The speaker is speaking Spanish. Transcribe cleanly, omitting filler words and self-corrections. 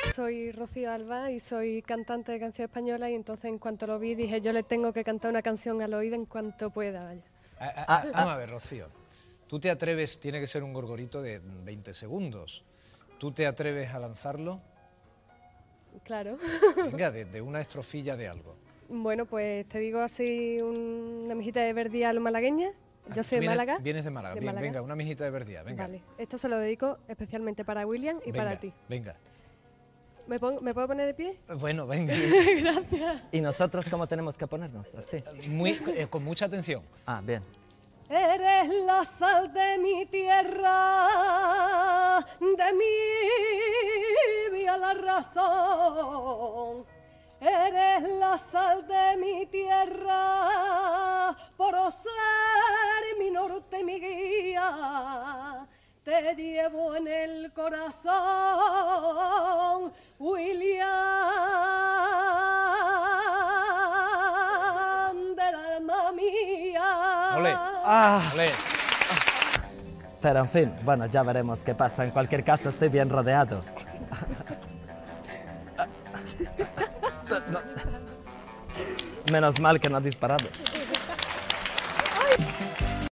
Soy Rocío Alba y soy cantante de canción española y entonces en cuanto lo vi dije yo le tengo que cantar una canción al oído en cuanto pueda. Vaya. Vamos a ver, Rocío. Tú te atreves, tiene que ser un gorgorito de 20 segundos. ¿Tú te atreves a lanzarlo? Claro. Venga, de una estrofilla de algo. Bueno, pues te digo así una mijita de verdía a lo malagueña. Yo soy de Málaga. Vienes de Málaga. De Bien, Málaga. venga, una mijita de verdía, venga. Vale, esto se lo dedico especialmente para William y Venga, para ti. Venga. ¿Me puedo poner de pie? Bueno, venga. Gracias. ¿Y nosotros cómo tenemos que ponernos? Así. Con mucha atención. Ah, bien. Eres la sal de mi tierra, de mi vida la razón. Eres la sal de mi tierra, por ser mi norte y mi guía. Te llevo en el corazón, William, del alma mía. Olé. Ah, Olé. pero en fin, bueno, ya veremos qué pasa. En cualquier caso, estoy bien rodeado. No. Menos mal que no ha disparado.